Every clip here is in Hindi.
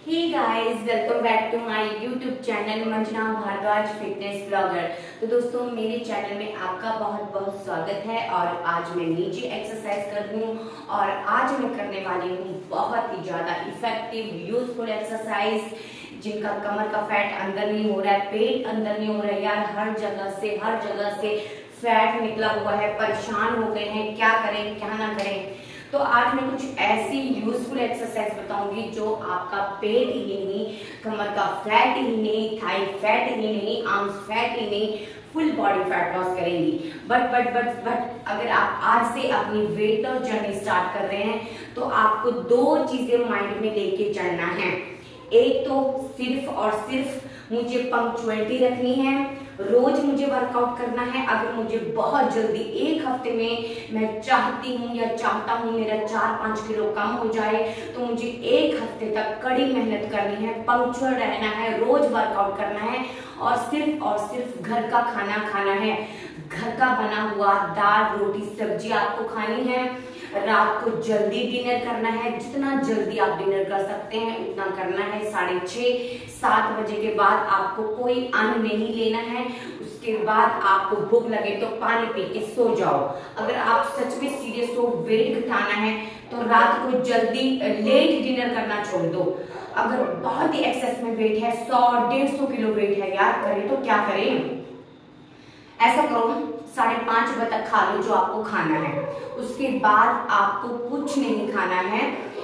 Hey guys, welcome back to my YouTube channel Manjana Bhardwaj fitness blogger. तो दोस्तों, मेरे चैनल में आपका बहुत बहुत स्वागत है। और आज मैं नीचे एक्सरसाइज कर रही हूँ और आज मैं करने वाली हूँ बहुत ही ज्यादा इफेक्टिव यूजफुल एक्सरसाइज, जिनका कमर का फैट अंदर नहीं हो रहा है, पेट अंदर नहीं हो रहा है यार, हर जगह से फैट निकला हुआ है, परेशान हो गए हैं, क्या करें क्या ना करें। तो आज मैं कुछ ऐसी यूजफुल एक्सरसाइज बताऊंगी जो आपका पेट ही नहीं, कमर का फैट ही नहीं, थाई फैट ही नहीं, आर्म्स फैट ही नहीं, फुल बॉडी फैट लॉस करेंगी। बट अगर आप आज से अपनी वेट लॉस जर्नी स्टार्ट कर रहे हैं तो आपको दो चीजें माइंड में लेके चलना है। एक तो सिर्फ और सिर्फ मुझे पंक्चुअलिटी रखनी है, रोज मुझे वर्कआउट करना है। अगर मुझे बहुत जल्दी एक हफ्ते में मैं चाहती हूँ या चाहता हूँ मेरा 4-5 किलो कम हो जाए, तो मुझे एक हफ्ते तक कड़ी मेहनत करनी है, पंक्चुअल रहना है, रोज वर्कआउट करना है और सिर्फ घर का खाना खाना है। घर का बना हुआ दाल रोटी सब्जी आपको खानी है। रात को जल्दी डिनर करना है, जितना जल्दी आप डिनर कर सकते हैं उतना करना है। 6:30-7 बजे के बाद आपको कोई अन्न नहीं लेना है। उसके बाद आपको भूख लगे तो पानी पी के सो जाओ। अगर आप सच में सीरियस हो, वेट घटाना है, तो रात को जल्दी लेट डिनर करना छोड़ दो। अगर बहुत ही एक्सेस में वेट है, 100-150 किलो वेट है यार, करें तो क्या करें। ऐसा करो, 5:30 बजे तक खा लो जो आपको खाना है, उसके बाद आपको कुछ नहीं खाना है।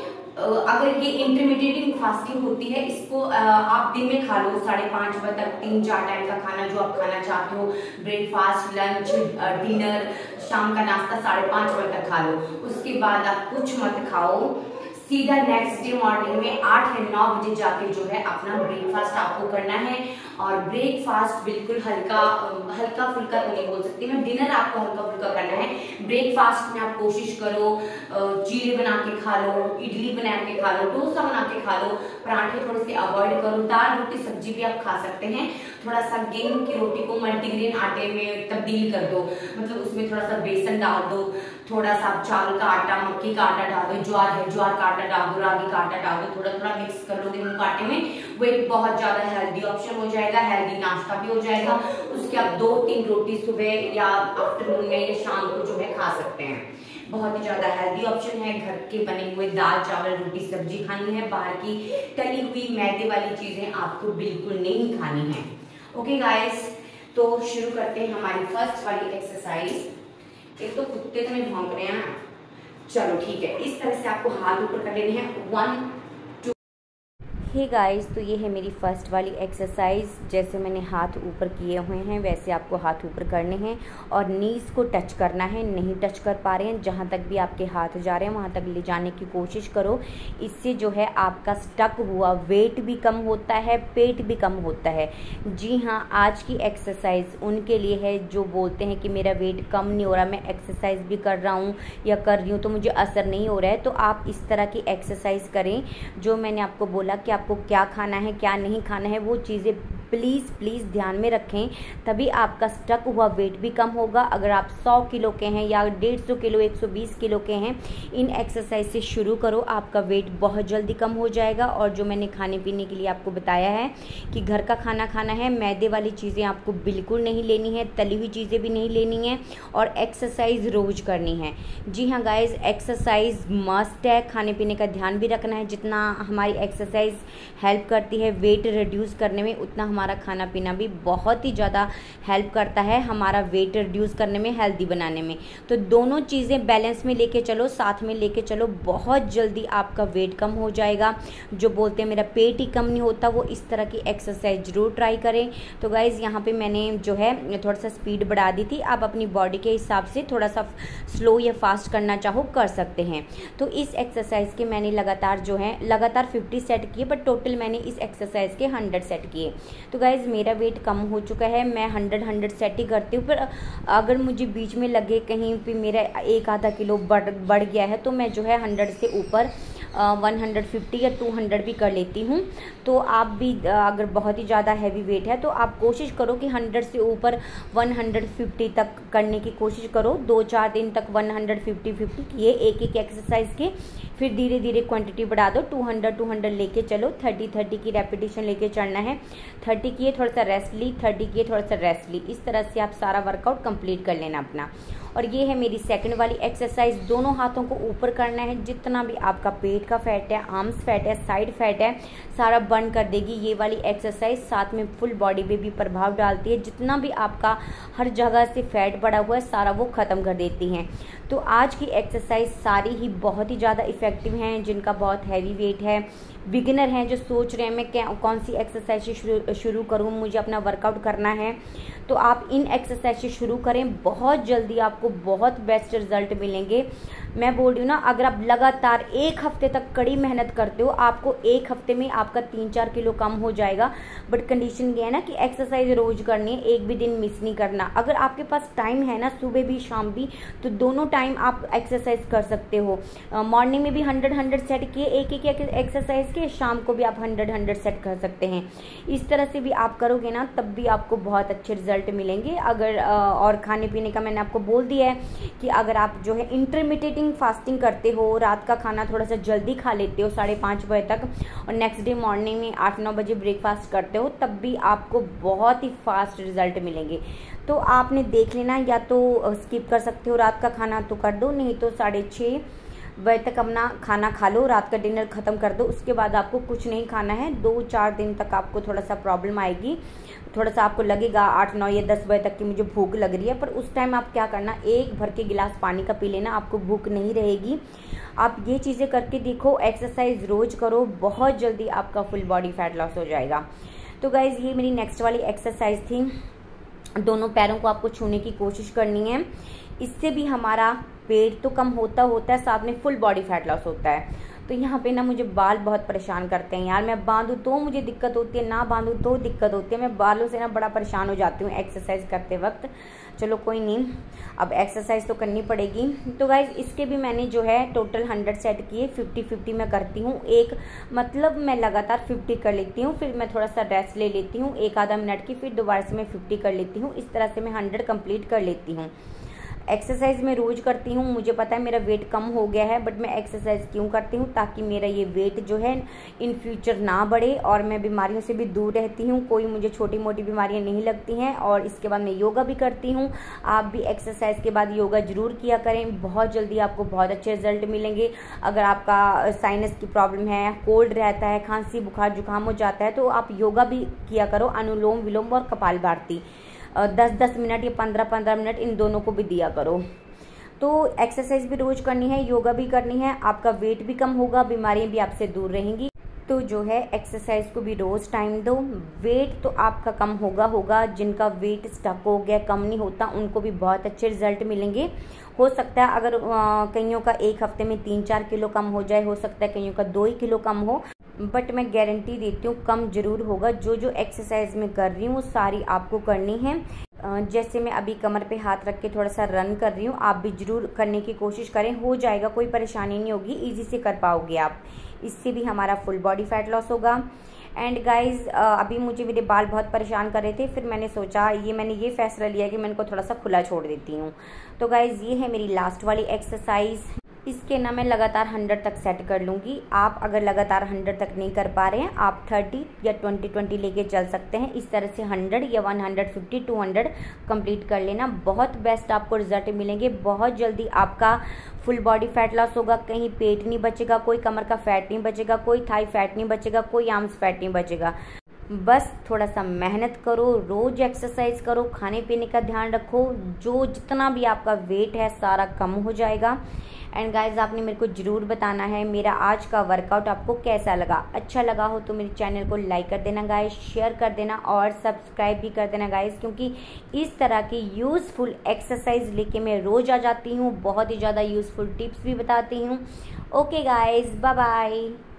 अगर ये इंटरमीडिएट फास्टिंग होती है, इसको आप दिन में खा लो 5:30 बजे तक, 3-4 टाइम का खाना जो आप खाना चाहते हो, ब्रेकफास्ट, लंच, डिनर, शाम का नाश्ता 5:30 बजे तक खा लो। उसके बाद आप कुछ मत खाओ, सीधा नेक्स्ट डे मॉर्निंग में 8 या 9 बजे जाके जो है अपना ब्रेकफास्ट आपको करना है। और ब्रेकफास्ट बिल्कुल हल्का फुल्का तो नहीं बोल सकती मैं, डिनर आपको हल्का फुल्का करना है। ब्रेकफास्ट में आप कोशिश करो चीले बना के खा लो, इडली बना के खा लो, डोसा बना के खा लो, पराठे थोड़े से अवॉइड करो, दाल रोटी सब्जी भी आप खा सकते हैं। थोड़ा सा गेहूं की रोटी को मल्टीग्रेन आटे में तब्दील कर दो, मतलब उसमें थोड़ा सा बेसन डाल दो, थोड़ा सा चावल का आटा, मक्की का आटा डाल दो, ज्वार है ज्वार का आटा डाल दो, रागी का आटा डाल दो, थोड़ा थोड़ा मिक्स कर लो गेहूं के आटे में। वो एक बहुत ज्यादा हेल्दी ऑप्शन हो जाएगा, हेल्दी नाश्ता भी हो जाएगा। उसके आप 2-3 रोटी सुबह या आफ्टरनून में या शाम को जो है खा सकते हैं। बहुत ही ज्यादा हेल्दी ऑप्शन है। घर के बने हुए दाल चावल रोटी सब्जी खानी है, बाहर की तली हुई मैदे वाली चीजें आपको बिल्कुल नहीं खानी है। ओके गाइस, तो शुरू करते हैं हमारी फर्स्ट वाली एक्सरसाइज। एक तो कुत्ते तो नहीं भौंक रहे हैं, चलो ठीक है। इस तरह से आपको हाथ ऊपर कर लेने हैं, 1 2। हे गाइस, तो ये है मेरी फर्स्ट वाली एक्सरसाइज। जैसे मैंने हाथ ऊपर किए हुए हैं वैसे आपको हाथ ऊपर करने हैं और नीज को टच करना है। नहीं टच कर पा रहे हैं, जहाँ तक भी आपके हाथ जा रहे हैं वहाँ तक ले जाने की कोशिश करो। इससे जो है आपका स्टक हुआ वेट भी कम होता है, पेट भी कम होता है। जी हाँ, आज की एक्सरसाइज उनके लिए है जो बोलते हैं कि मेरा वेट कम नहीं हो रहा, मैं एक्सरसाइज भी कर रहा हूँ या कर रही हूँ तो मुझे असर नहीं हो रहा है। तो आप इस तरह की एक्सरसाइज करें जो मैंने आपको बोला कि आपको क्या खाना है क्या नहीं खाना है, वो चीज़ें प्लीज़ ध्यान में रखें, तभी आपका स्टक हुआ वेट भी कम होगा। अगर आप 100 किलो के हैं या 150 किलो 120 किलो के हैं, इन एक्सरसाइज से शुरू करो, आपका वेट बहुत जल्दी कम हो जाएगा। और जो मैंने खाने पीने के लिए आपको बताया है कि घर का खाना खाना है, मैदे वाली चीज़ें आपको बिल्कुल नहीं लेनी है, तली हुई चीज़ें भी नहीं लेनी है और एक्सरसाइज रोज करनी है। जी हाँ गाइज, एक्सरसाइज मस्ट है, खाने पीने का ध्यान भी रखना है। जितना हमारी एक्सरसाइज हेल्प करती है वेट रिड्यूस करने में, उतना हमारा खाना पीना भी बहुत ही ज़्यादा हेल्प करता है हमारा वेट रिड्यूस करने में, हेल्दी बनाने में। तो दोनों चीज़ें बैलेंस में लेके चलो, साथ में लेके चलो, बहुत जल्दी आपका वेट कम हो जाएगा। जो बोलते हैं मेरा पेट ही कम नहीं होता, वो इस तरह की एक्सरसाइज जरूर ट्राई करें। तो गाइज़, यहाँ पे मैंने जो है थोड़ा सा स्पीड बढ़ा दी थी, आप अपनी बॉडी के हिसाब से थोड़ा सा स्लो या फास्ट करना चाहो कर सकते हैं। तो इस एक्सरसाइज के मैंने लगातार 50 सेट किए, बट टोटल मैंने इस एक्सरसाइज के 100 सेट किए। तो गाइज, मेरा वेट कम हो चुका है, मैं 100 सेट ही करती हूँ। पर अगर मुझे बीच में लगे कहीं पे मेरा 1-आधा किलो बढ़ गया है तो मैं जो है 100 से ऊपर 150 या 200 भी कर लेती हूँ। तो आप भी अगर बहुत ही ज़्यादा हैवी वेट है तो आप कोशिश करो कि 100 से ऊपर 150 तक करने की कोशिश करो। 2-4 दिन तक 150 किए एक एक्सरसाइज के, फिर धीरे धीरे क्वांटिटी बढ़ा दो। 200 लेके चलो। 30 की रेपिटेशन लेके चलना है। 30 किए, थोड़ा सा रेस्ट ली, 30 किए, थोड़ा सा रेस्ट ली। इस तरह से आप सारा वर्कआउट कंप्लीट कर लेना अपना। और ये है मेरी सेकंड वाली एक्सरसाइज। दोनों हाथों को ऊपर करना है। जितना भी आपका पेट का फैट है, आर्म्स फैट है, साइड फैट है, सारा बर्न कर देगी ये वाली एक्सरसाइज। साथ में फुल बॉडी पे भी प्रभाव डालती है। जितना भी आपका हर जगह से फैट बढ़ा हुआ है सारा वो ख़त्म कर देती हैं। तो आज की एक्सरसाइज सारी ही बहुत ही ज़्यादा इफ़ेक्टिव हैं। जिनका बहुत हैवी वेट है, बिगिनर हैं जो सोच रहे हैं मैं कौन सी एक्सरसाइज से शुरू करूं, मुझे अपना वर्कआउट करना है, तो आप इन एक्सरसाइज से शुरू करें। बहुत जल्दी आपको बहुत बेस्ट रिजल्ट मिलेंगे। मैं बोल रही हूँ ना, अगर आप लगातार 1 हफ्ते तक कड़ी मेहनत करते हो, आपको 1 हफ्ते में आपका 3-4 किलो कम हो जाएगा। बट कंडीशन ये है ना कि एक्सरसाइज रोज करनी है, एक भी दिन मिस नहीं करना। अगर आपके पास टाइम है ना, सुबह भी शाम भी, तो दोनों टाइम आप एक्सरसाइज कर सकते हो। मॉर्निंग में भी 100 सेट किए एक एक्सरसाइज के, शाम को भी आप 100 सेट कर सकते हैं। इस तरह से भी आप करोगे ना, तब भी आपको बहुत अच्छे रिजल्ट मिलेंगे। अगर और खाने पीने का मैंने आपको बोल दिया है कि अगर आप जो है इंटरमिटेटिंग फास्टिंग करते हो, रात का खाना थोड़ा सा जल्दी खा लेते हो 5:30 बजे तक, और नेक्स्ट डे मॉर्निंग में 8-9 बजे ब्रेकफास्ट करते हो, तब भी आपको बहुत ही फास्ट रिजल्ट मिलेंगे। तो आपने देख लेना, या तो स्किप कर सकते हो रात का खाना तो कर दो, नहीं तो 6:30 बजे तक अपना खाना खा लो, रात का डिनर ख़त्म कर दो। उसके बाद आपको कुछ नहीं खाना है। 2-4 दिन तक आपको थोड़ा सा प्रॉब्लम आएगी, थोड़ा सा आपको लगेगा 8-9 या 10 बजे तक कि मुझे भूख लग रही है, पर उस टाइम आप क्या करना, 1 भर के गिलास पानी का पी लेना, आपको भूख नहीं रहेगी। आप ये चीज़ें करके देखो, एक्सरसाइज रोज करो, बहुत जल्दी आपका फुल बॉडी फैट लॉस हो जाएगा। तो गाइज ये मेरी नेक्स्ट वाली एक्सरसाइज थी। दोनों पैरों को आपको छूने की कोशिश करनी है। इससे भी हमारा पेट तो कम होता है, साथ में फुल बॉडी फैट लॉस होता है। तो यहाँ पे ना मुझे बाल बहुत परेशान करते हैं यार। मैं बांधूँ तो मुझे दिक्कत होती है, ना बांधूँ तो दिक्कत होती है। मैं बालों से ना बड़ा परेशान हो जाती हूँ एक्सरसाइज करते वक्त। चलो कोई नहीं, अब एक्सरसाइज तो करनी पड़ेगी। तो गाइज इसके भी मैंने जो है टोटल 100 सेट किए। 50-50 मैं करती हूँ। एक मतलब मैं लगातार 50 कर लेती हूँ, फिर मैं थोड़ा सा रेस्ट ले लेती हूँ 1-आधा मिनट की, फिर दोबारा से मैं 50 कर लेती हूँ। इस तरह से मैं 100 कंप्लीट कर लेती हूँ। एक्सरसाइज मैं रोज करती हूँ। मुझे पता है मेरा वेट कम हो गया है, बट मैं एक्सरसाइज क्यों करती हूँ, ताकि मेरा ये वेट जो है इन फ्यूचर ना बढ़े और मैं बीमारियों से भी दूर रहती हूँ। कोई मुझे छोटी मोटी बीमारियाँ नहीं लगती हैं। और इसके बाद मैं योगा भी करती हूँ। आप भी एक्सरसाइज के बाद योगा जरूर किया करें, बहुत जल्दी आपको बहुत अच्छे रिजल्ट मिलेंगे। अगर आपका साइनस की प्रॉब्लम है, कोल्ड रहता है, खांसी बुखार जुकाम हो जाता है, तो आप योगा भी किया करो, अनुलोम विलोम और कपालभाति। 10-10 मिनट या 15-15 मिनट इन दोनों को भी दिया करो। तो एक्सरसाइज भी रोज करनी है, योगा भी करनी है, आपका वेट भी कम होगा, बीमारियां भी आपसे दूर रहेंगी। तो जो है एक्सरसाइज को भी रोज टाइम दो। वेट तो आपका कम होगा। जिनका वेट स्टक हो गया, कम नहीं होता, उनको भी बहुत अच्छे रिजल्ट मिलेंगे। हो सकता है अगर कईयों का 1 हफ्ते में 3-4 किलो कम हो जाए, हो सकता है कईयों का 2 ही किलो कम हो, बट मैं गारंटी देती हूँ कम जरूर होगा। जो एक्सरसाइज मैं कर रही हूँ वो सारी आपको करनी है। जैसे मैं अभी कमर पे हाथ रख के थोड़ा सा रन कर रही हूँ, आप भी जरूर करने की कोशिश करें। हो जाएगा, कोई परेशानी नहीं होगी, इजी से कर पाओगे आप। इससे भी हमारा फुल बॉडी फैट लॉस होगा। एंड गाइज अभी मुझे मेरे बाल बहुत परेशान कर रहे थे, फिर मैंने सोचा मैंने ये फैसला लिया कि मैं इनको थोड़ा सा खुला छोड़ देती हूँ। तो गाइज ये है मेरी लास्ट वाली एक्सरसाइज। इसके ना मैं लगातार 100 तक सेट कर लूँगी। आप अगर लगातार 100 तक नहीं कर पा रहे हैं, आप 30 या 20-20 लेके चल सकते हैं। इस तरह से 100 या 150, 200 कंप्लीट कर लेना। बहुत बेस्ट आपको रिजल्ट मिलेंगे। बहुत जल्दी आपका फुल बॉडी फैट लॉस होगा। कहीं पेट नहीं बचेगा, कोई कमर का फैट नहीं बचेगा, कोई थाई फैट नहीं बचेगा, कोई आर्म्स फैट नहीं बचेगा। बस थोड़ा सा मेहनत करो, रोज एक्सरसाइज करो, खाने पीने का ध्यान रखो, जितना भी आपका वेट है सारा कम हो जाएगा। एंड गाइज आपने मेरे को ज़रूर बताना है मेरा आज का वर्कआउट आपको कैसा लगा। अच्छा लगा हो तो मेरे चैनल को लाइक कर देना गाइज, शेयर कर देना और सब्सक्राइब भी कर देना गाइज, क्योंकि इस तरह की यूज़फुल एक्सरसाइज लेके मैं रोज़ आ जाती हूँ। बहुत ही ज़्यादा यूज़फुल टिप्स भी बताती हूँ। Okay guys, bye bye.